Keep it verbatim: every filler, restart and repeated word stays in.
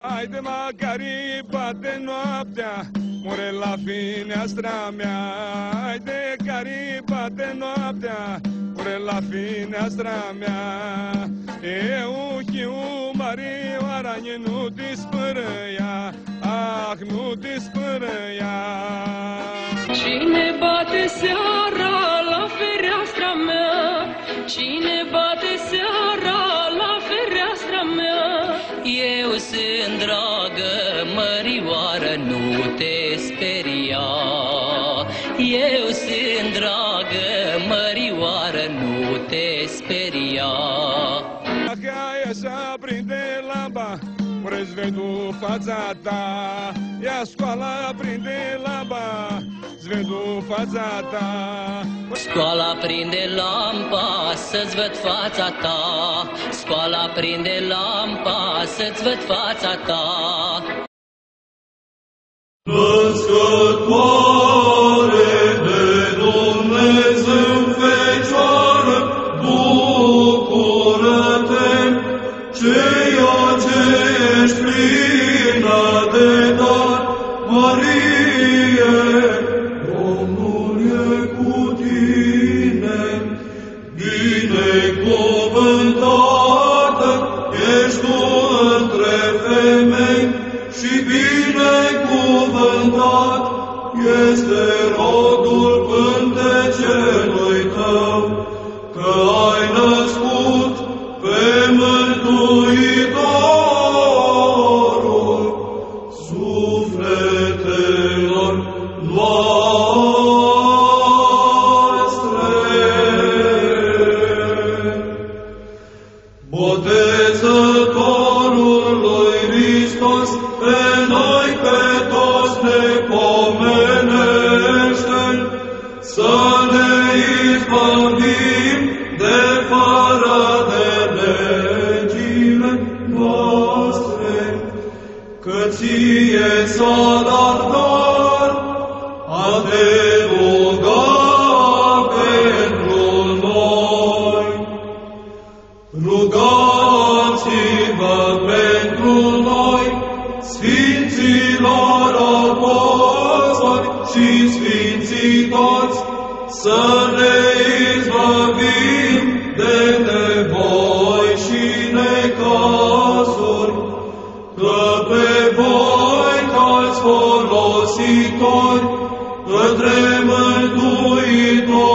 Haide, Macari, bate noaptea, mure la fineastra mea. Haide, Cari, bate noaptea, mure la fineastra mea. Eu, chiu, Marioara, nu dispărăia, ah, nu dispărăia. Cine bate seara la fereastra mea? Cine bate seara la fereastra mea? Eu sunt dragă, Mărioară, nu te speria. Eu sunt dragă, Mărioară, nu te speria. Dacă ai așa prinde lamba, mure-ți vedu fața ta. Ia scoala, prinde lamba, ți vedu fața ta. Scoala, prinde lampa, să-ți văd fața ta. Scoala, prinde lampa, să-ți văd fața ta. Născătoare de Dumnezeu, Fecioară, bucură-te, ceea ce ești plină de dar, Marie, Domnul e cu tine, binecuvântată ești tu între femei și binecuvântat este rodul pântecelui tău, că ai născut pe Mântuitorul sufletelor noastre. Botezătorul lui Hristos, pe noi pe toți ne pomenește, să ne izbăvim de fără de legile noastre, că ție s-a dat dar a te ruga pentru noi. Rugați-vă pentru noi, Sfinților apostoli și Sfinții toți, să ne izbăvim de nevoi și necazuri, că pe voi ca-ți folositori către Mântuitor